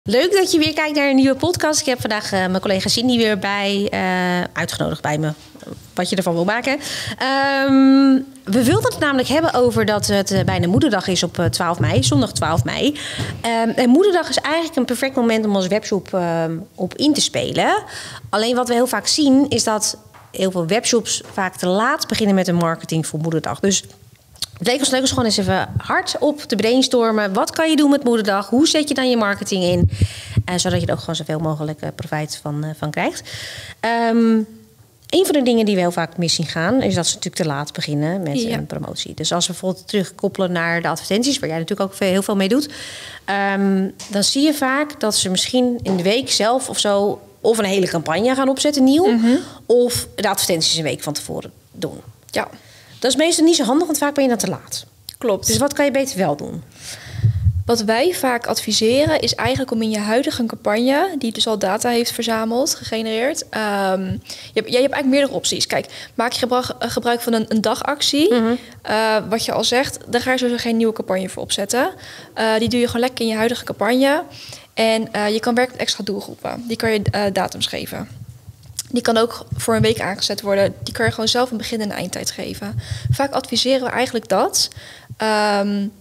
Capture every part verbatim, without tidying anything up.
Leuk dat je weer kijkt naar een nieuwe podcast. Ik heb vandaag uh, mijn collega Cindy weer bij, uh, uitgenodigd bij me. Wat je ervan wil maken. Um, we wilden het namelijk hebben over dat het uh, bijna Moederdag is op uh, twaalf mei, zondag twaalf mei. Um, en Moederdag is eigenlijk een perfect moment om als webshop uh, op in te spelen. Alleen wat we heel vaak zien is dat heel veel webshops vaak te laat beginnen met de marketing voor Moederdag. Dus het leek ons leuk is gewoon eens even hard op te brainstormen. Wat kan je doen met Moederdag? Hoe zet je dan je marketing in? Uh, zodat je er ook gewoon zoveel mogelijk uh, profijt van, uh, van krijgt. Um, een van de dingen die we heel vaak mis zien gaan, is dat ze natuurlijk te laat beginnen met ja. een promotie. Dus als we bijvoorbeeld terugkoppelen naar de advertenties, waar jij natuurlijk ook heel veel mee doet, um, dan zie je vaak dat ze misschien in de week zelf of zo of een hele campagne gaan opzetten, nieuw, mm-hmm. of de advertenties een week van tevoren doen. Ja. Dat is meestal niet zo handig, want vaak ben je dan te laat. Klopt. Dus wat kan je beter wel doen? Wat wij vaak adviseren is eigenlijk om in je huidige campagne, die dus al data heeft verzameld, gegenereerd. Um, je, hebt, ja, je hebt eigenlijk meerdere opties. Kijk, maak je gebruik, gebruik van een, een dagactie. Mm-hmm. Uh, wat je al zegt, daar ga je sowieso geen nieuwe campagne voor opzetten. Uh, die doe je gewoon lekker in je huidige campagne. En uh, je kan werken met extra doelgroepen. Die kan je uh, datums geven. Die kan ook voor een week aangezet worden. Die kan je gewoon zelf een begin- en eindtijd geven. Vaak adviseren we eigenlijk dat. Um,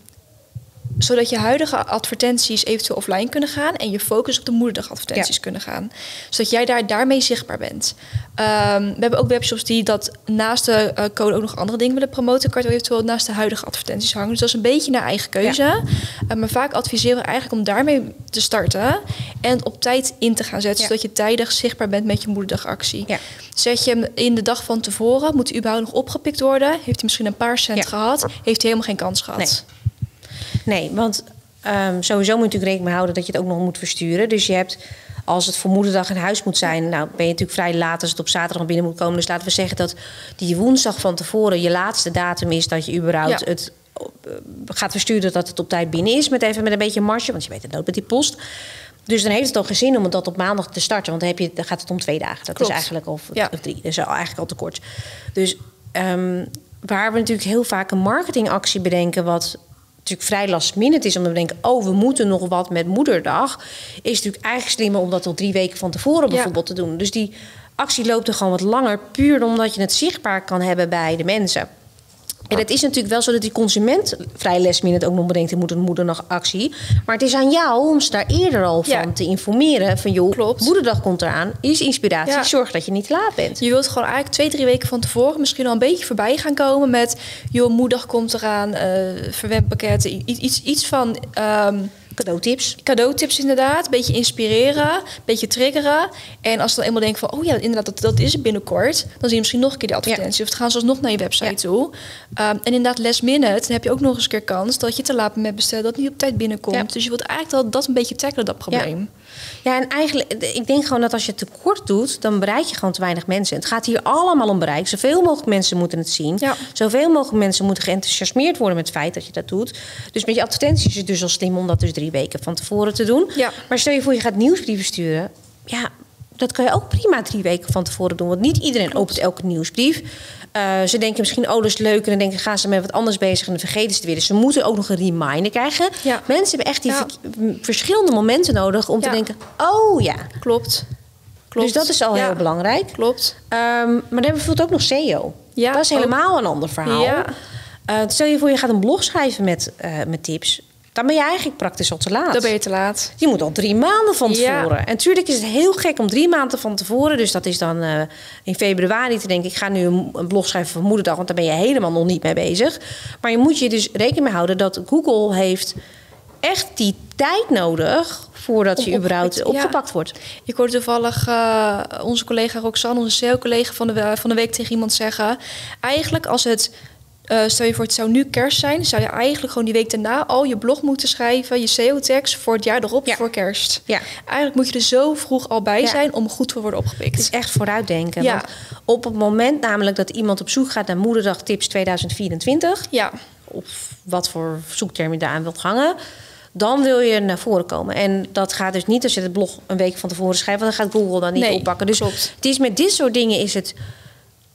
zodat je huidige advertenties eventueel offline kunnen gaan en je focus op de Moederdag advertenties ja. kunnen gaan. Zodat jij daar daarmee zichtbaar bent. Um, we hebben ook webshops die dat naast de uh, code ook nog andere dingen willen promoten. Kan je eventueel naast de huidige advertenties hangen. Dus dat is een beetje naar eigen keuze. Ja. Uh, maar vaak adviseren we eigenlijk om daarmee te starten en op tijd in te gaan zetten. Ja. Zodat je tijdig zichtbaar bent met je Moederdagactie. Ja. Zet je hem in de dag van tevoren, moet hij überhaupt nog opgepikt worden. Heeft hij misschien een paar cent ja. gehad, heeft hij helemaal geen kans gehad. Nee. Nee, want um, sowieso moet je natuurlijk rekening mee houden dat je het ook nog moet versturen. Dus je hebt, als het voor Moederdag in huis moet zijn, nou ben je natuurlijk vrij laat als het op zaterdag nog binnen moet komen. Dus laten we zeggen dat die woensdag van tevoren je laatste datum is dat je überhaupt ja. het uh, gaat versturen dat het op tijd binnen is. Met even met een beetje marge, want je weet het ook met die post. Dus dan heeft het al geen zin om dat op maandag te starten. Want dan, heb je, dan gaat het om twee dagen. Dat Klopt. is eigenlijk of, ja. of drie. Dat is eigenlijk al te kort. Dus um, waar we natuurlijk heel vaak een marketingactie bedenken, wat natuurlijk vrij last minute is om te bedenken, oh, we moeten nog wat met Moederdag, is natuurlijk eigenlijk slimmer om dat al drie weken van tevoren bijvoorbeeld ja. te doen. Dus die actie loopt er gewoon wat langer, puur omdat je het zichtbaar kan hebben bij de mensen. En het is natuurlijk wel zo dat die consument vrij last minute ook nog bedenkt, er moet een Moederdagactie. Maar het is aan jou om ze daar eerder al van ja. te informeren. Van joh, Klopt. Moederdag komt eraan, is inspiratie, ja. zorg dat je niet te laat bent. Je wilt gewoon eigenlijk twee, drie weken van tevoren misschien al een beetje voorbij gaan komen met, joh, Moederdag komt eraan, uh, verwendpakketten, iets, iets van Um, Cadeautips. Cadeautips inderdaad. Een beetje inspireren. Een beetje triggeren. En als ze dan eenmaal denken van, oh ja, inderdaad, dat, dat is het binnenkort. Dan zie je misschien nog een keer de advertentie. Ja. Of het gaan ze alsnog naar je website ja. toe. Um, en inderdaad, last minute, dan heb je ook nog eens een keer kans dat je te laat bent bestellen, dat het niet op tijd binnenkomt. Ja. Dus je wilt eigenlijk dat, dat een beetje tackelen, dat probleem. Ja. Ja, en eigenlijk, ik denk gewoon dat als je het tekort doet, dan bereik je gewoon te weinig mensen. Het gaat hier allemaal om bereik. Zoveel mogelijk mensen moeten het zien. Ja. Zoveel mogelijk mensen moeten geenthousiasmeerd worden met het feit dat je dat doet. Dus met je advertenties is het dus al slim om dat dus drie weken van tevoren te doen. Ja. Maar stel je voor, je gaat nieuwsbrieven sturen. Ja, dat kan je ook prima drie weken van tevoren doen. Want niet iedereen Klopt. opent elke nieuwsbrief. Uh, ze denken misschien, oh, dat is leuk. En dan denken, gaan ze met wat anders bezig en dan vergeten ze het weer. Dus ze moeten ook nog een reminder krijgen. Ja. Mensen hebben echt die ja. ver- verschillende momenten nodig om ja. te denken, oh ja. Klopt. Klopt. Dus dat is al ja. heel belangrijk. Klopt. Um, maar dan hebben we bijvoorbeeld ook nog S E O. Ja, dat is helemaal ook een ander verhaal. Ja. Uh, stel je voor, je gaat een blog schrijven met, uh, met tips. Dan ben je eigenlijk praktisch al te laat. Dan ben je te laat. Je moet al drie maanden van tevoren. Ja. En natuurlijk is het heel gek om drie maanden van tevoren. Dus dat is dan uh, in februari te denken, ik ga nu een, een blog schrijven voor Moederdag, want daar ben je helemaal nog niet mee bezig. Maar je moet je dus rekening mee houden dat Google heeft echt die tijd nodig voordat Om je überhaupt ja. opgepakt wordt. Ik hoorde toevallig uh, onze collega Roxanne, onze S E O-collega van de, van de week tegen iemand zeggen, eigenlijk als het Uh, stel je voor, het zou nu kerst zijn, zou je eigenlijk gewoon die week daarna al je blog moeten schrijven, je S E O-tekst voor het jaar erop ja. voor kerst. Ja. Eigenlijk moet je er zo vroeg al bij ja. zijn om goed te worden opgepikt. Het is echt vooruitdenken. Ja. Want op het moment namelijk dat iemand op zoek gaat naar Moederdag Tips tweeduizend vierentwintig, ja. of wat voor zoekterm je daaraan wilt hangen, dan wil je naar voren komen. En dat gaat dus niet als je het blog een week van tevoren schrijft, want dan gaat Google dan niet nee, oppakken. Dus klopt. Het is met dit soort dingen is het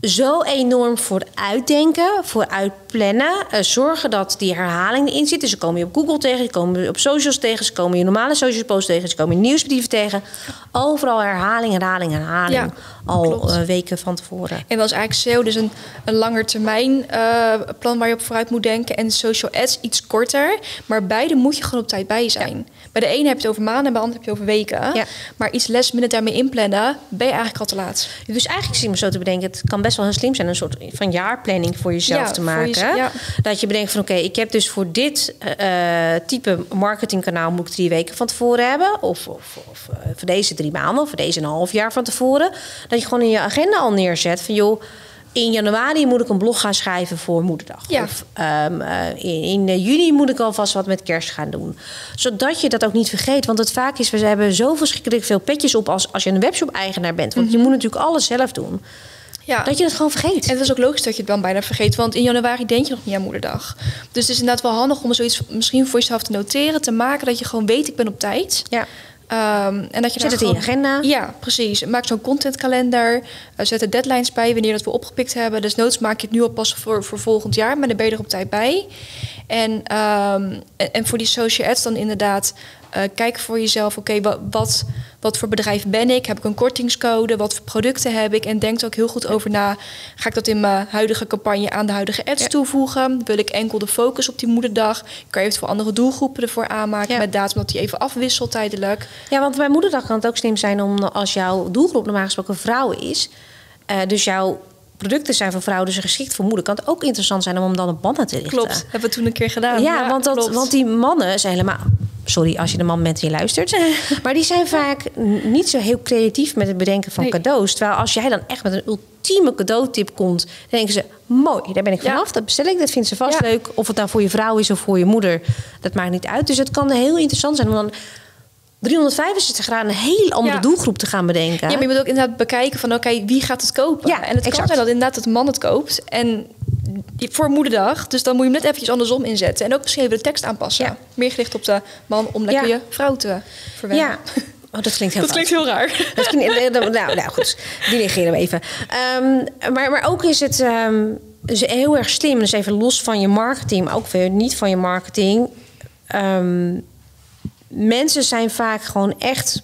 zo enorm vooruitdenken, vooruit plannen. Uh, zorgen dat die herhaling erin zit. Dus ze komen je op Google tegen, ze komen je op socials tegen, ze komen je normale social posts tegen, ze komen je nieuwsbrieven tegen. Overal herhaling, herhaling, herhaling. Ja, al uh, weken van tevoren. En dat is eigenlijk S E O, dus een, een langetermijn uh, plan waar je op vooruit moet denken. En social ads iets korter. Maar beide moet je gewoon op tijd bij zijn. Ja. Bij de ene heb je het over maanden, bij de andere heb je over weken. Ja. Maar iets last minute daarmee inplannen, ben je eigenlijk al te laat. Dus eigenlijk zie je me zo te bedenken, het kan best wel heel slim zijn, een soort van jaarplanning voor jezelf ja, te maken. Je, ja. Dat je bedenkt van oké, okay, ik heb dus voor dit uh, type marketingkanaal moet ik drie weken van tevoren hebben. Of, of, of uh, voor deze drie maanden, of voor deze een half jaar van tevoren. Dat je gewoon in je agenda al neerzet van joh, in januari moet ik een blog gaan schrijven voor Moederdag. Ja. Of um, uh, in, in juni moet ik alvast wat met kerst gaan doen. Zodat je dat ook niet vergeet. Want het vaak is, we hebben zo verschrikkelijk veel petjes op als, als je een webshop-eigenaar bent. Want mm-hmm. je moet natuurlijk alles zelf doen. Ja. Dat je het gewoon vergeet. En het is ook logisch dat je het dan bijna vergeet. Want in januari denk je nog niet aan Moederdag. Dus het is inderdaad wel handig om zoiets misschien voor jezelf te noteren. Te maken dat je gewoon weet, ik ben op tijd. Ja. Um, en dat je zet het gewoon in je agenda. Ja, precies. Maak zo'n contentkalender. Uh, zet er deadlines bij wanneer dat we opgepikt hebben. Dus noods maak je het nu alpas voor, voor volgend jaar. Maar dan ben je er op tijd bij. En, um, en, en voor die social ads dan inderdaad... Uh, kijk voor jezelf, oké, okay, wat, wat, wat voor bedrijf ben ik? Heb ik een kortingscode? Wat voor producten heb ik? En denk er ook heel goed over na. Ga ik dat in mijn huidige campagne aan de huidige ads ja. toevoegen? Wil ik enkel de focus op die Moederdag? Kan je eventueel andere doelgroepen ervoor aanmaken... Ja. met datum dat die even afwisselt tijdelijk? Ja, want bij Moederdag kan het ook slim zijn... om als jouw doelgroep normaal gesproken vrouwen is... Uh, dus jouw producten zijn voor vrouwen dus geschikt voor moeder... kan het ook interessant zijn om hem dan op mannen te richten. Klopt, hebben we toen een keer gedaan. Ja, ja want, dat, want die mannen zijn helemaal... Sorry als je de man bent die luistert. Maar die zijn vaak niet zo heel creatief met het bedenken van nee. cadeaus. Terwijl als jij dan echt met een ultieme cadeautip komt... dan denken ze, mooi, daar ben ik vanaf. Ja. Dat bestel ik, dat vindt ze vast ja. leuk. Of het nou voor je vrouw is of voor je moeder. Dat maakt niet uit. Dus het kan heel interessant zijn om dan... driehonderdvijfenzestig graden een heel andere ja. doelgroep te gaan bedenken. Ja, maar je moet ook inderdaad bekijken van... oké, okay, wie gaat het kopen? Ja, en het exact. kan zijn dat inderdaad de man het koopt... en voor Moederdag, dus dan moet je hem net eventjes andersom inzetten. En ook misschien even de tekst aanpassen. Ja. Meer gericht op de man om lekker ja. je vrouw te verwennen. Ja. Oh, dat klinkt heel Dat klinkt heel raar. Dat klinkt, nou, nou goed, die negeren we even. Um, maar, maar ook is het um, dus heel erg slim. Dus even los van je marketing, maar ook weer niet van je marketing. Um, mensen zijn vaak gewoon echt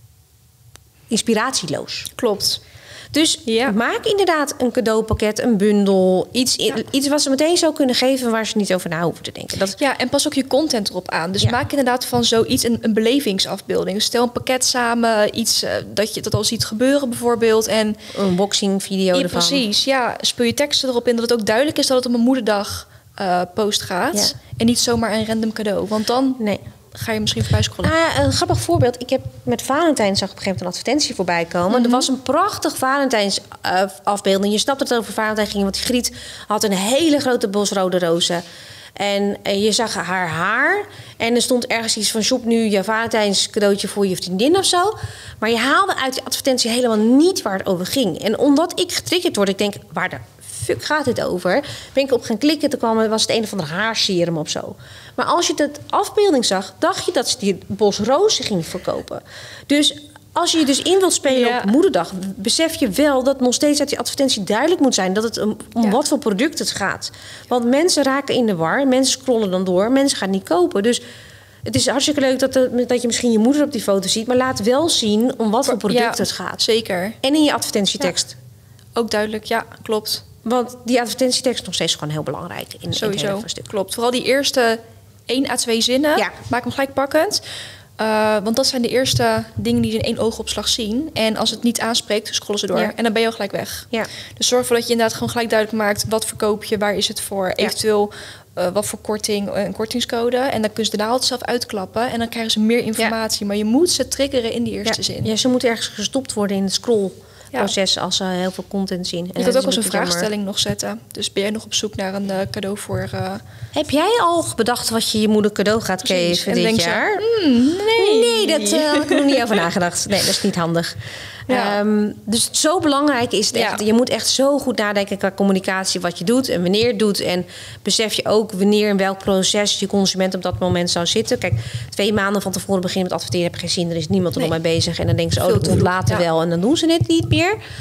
inspiratieloos. Klopt. Dus ja. maak inderdaad een cadeaupakket, een bundel. Iets, ja. iets wat ze meteen zou kunnen geven waar ze niet over na hoeven te denken. Dat... Ja, en pas ook je content erop aan. Dus ja. maak inderdaad van zoiets een, een belevingsafbeelding. Dus stel een pakket samen, iets uh, dat je dat al ziet gebeuren bijvoorbeeld. En een unboxing video ja, ervan. Precies, ja. Speel je teksten erop in dat het ook duidelijk is dat het om een Moederdag uh, post gaat. Ja. En niet zomaar een random cadeau. Want dan... Nee. Ga je misschien voorbij scrollen? Ah, een grappig voorbeeld. Ik heb met Valentijn zag op een gegeven moment een advertentie voorbij komen. Mm-hmm. Er was een prachtig Valentijns uh, afbeelding. Je snapte dat het over Valentijn ging, want Griet had een hele grote bos rode rozen. En uh, je zag haar haar. En er stond ergens iets van shop nu je Valentijns cadeautje voor je vriendin of zo. Maar je haalde uit die advertentie helemaal niet waar het over ging. En omdat ik getriggerd word, ik denk, waar de fuck gaat dit over? Ben ik op gaan klikken, toen kwam, was het een of ander haarserum of zo. Maar als je dat afbeelding zag, dacht je dat ze die bos rozen ging verkopen. Dus als je je dus in wilt spelen ja. op Moederdag, besef je wel dat nog steeds uit die advertentie duidelijk moet zijn dat het om, om ja. wat voor product het gaat. Want mensen raken in de war, mensen scrollen dan door, mensen gaan niet kopen. Dus het is hartstikke leuk dat, de, dat je misschien je moeder op die foto ziet, maar laat wel zien om wat voor product ja, het gaat. Zeker. En in je advertentietekst. Ja. Ook duidelijk, ja, klopt. Want die advertentietekst is nog steeds gewoon heel belangrijk. In, Sowieso, in het hele stuk. Klopt. Vooral die eerste één à twee zinnen, ja. maak hem gelijk pakkend. Uh, want dat zijn de eerste dingen die ze in één oogopslag zien. En als het niet aanspreekt, scrollen ze door. Ja. En dan ben je al gelijk weg. Ja. Dus zorg ervoor dat je inderdaad gewoon gelijk duidelijk maakt... wat verkoop je, waar is het voor, ja. eventueel uh, wat voor korting, een kortingscode. En dan kunnen ze daarna altijd zelf uitklappen. En dan krijgen ze meer informatie. Ja. Maar je moet ze triggeren in die eerste ja. zin. Ja, ze moeten ergens gestopt worden in het scroll. Proces als ze heel veel content zien. Je kunt ook als een vraagstelling jammer. nog zetten. Dus ben jij nog op zoek naar een uh, cadeau voor... Uh... Heb jij al bedacht wat je je moeder cadeau gaat Precies. geven dit jaar? Ze, mm, nee. Nee, dat uh, had ik nog niet over nagedacht. Nee, dat is niet handig. Ja. Um, dus zo belangrijk is het echt. Ja. Je moet echt zo goed nadenken qua communicatie wat je doet en wanneer je het doet. En besef je ook wanneer in welk proces je consument op dat moment zou zitten. Kijk, twee maanden van tevoren beginnen met adverteren heb je geen zin. Er is niemand er nee. nog mee bezig. En dan denken ze, oh, dat komt later ja. wel. En dan doen ze het niet meer.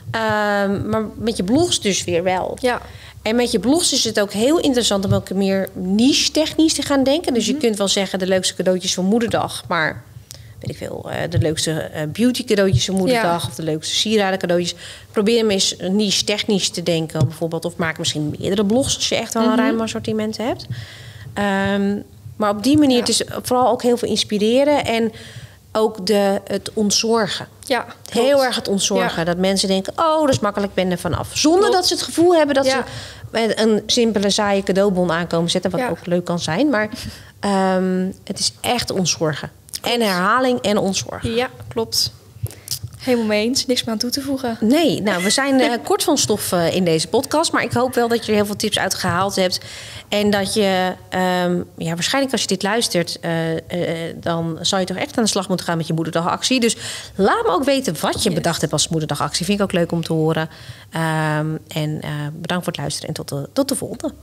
Um, maar met je blogs dus weer wel. Ja. En met je blogs is het ook heel interessant om ook meer niche-technisch te gaan denken. Dus Mm-hmm. je kunt wel zeggen de leukste cadeautjes voor Moederdag. Maar weet ik veel, de leukste beauty cadeautjes voor Moederdag. Ja. Of de leukste sieraden cadeautjes. Probeer hem eens niche-technisch te denken bijvoorbeeld. Of maak misschien meerdere blogs als je echt wel een mm-hmm. ruim assortiment hebt. Um, maar op die manier, ja. het is vooral ook heel veel inspireren. En ook de, het ontzorgen. Ja, heel erg het ontzorgen. Ja. Dat mensen denken, oh, dat is makkelijk, ben er vanaf. Zonder klopt. Dat ze het gevoel hebben dat ja. ze met een simpele, saaie cadeaubon aankomen zetten. Wat ja. ook leuk kan zijn. Maar um, het is echt ontzorgen. Klopt. En herhaling en ontzorgen. Ja, klopt. Helemaal mee eens. Niks meer aan toe te voegen. Nee, nou, we zijn uh, kort van stof uh, in deze podcast. Maar ik hoop wel dat je er heel veel tips uit gehaald hebt. En dat je, um, ja, waarschijnlijk als je dit luistert... Uh, uh, dan zou je toch echt aan de slag moeten gaan met je Moederdagactie. Dus laat me ook weten wat je yes. bedacht hebt als Moederdagactie. Vind ik ook leuk om te horen. Um, en uh, bedankt voor het luisteren en tot de, tot de volgende.